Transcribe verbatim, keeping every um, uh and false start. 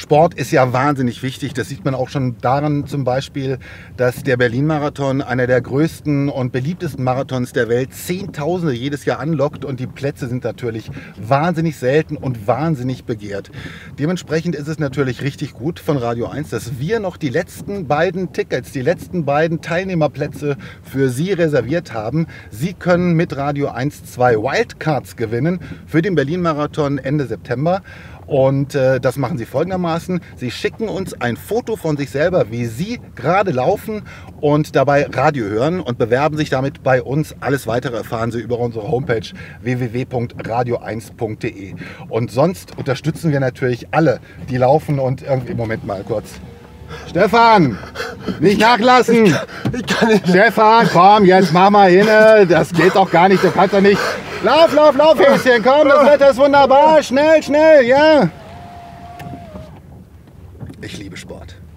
Sport ist ja wahnsinnig wichtig. Das sieht man auch schon daran zum Beispiel, dass der Berlin-Marathon, einer der größten und beliebtesten Marathons der Welt, Zehntausende jedes Jahr anlockt und die Plätze sind natürlich wahnsinnig selten und wahnsinnig begehrt. Dementsprechend ist es natürlich richtig gut von Radio eins, dass wir noch die letzten beiden Tickets, die letzten beiden Teilnehmerplätze für Sie reserviert haben. Sie können mit Radio eins zwei Wildcards gewinnen für den Berlin-Marathon Ende September. Und äh, das machen Sie folgendermaßen. Sie schicken uns ein Foto von sich selber, wie Sie gerade laufen und dabei Radio hören und bewerben sich damit bei uns. Alles Weitere erfahren Sie über unsere Homepage w w w punkt radio eins punkt de. Und sonst unterstützen wir natürlich alle, die laufen und irgendwie... Moment mal kurz. Stefan, nicht nachlassen! Ich kann, ich kann nicht. Stefan, komm, jetzt mach mal hin. Das geht doch gar nicht, du kannst doch nicht... Lauf, lauf, lauf, Häschen, komm, das Wetter ist wunderbar. Schnell, schnell, ja. Ich liebe Sport.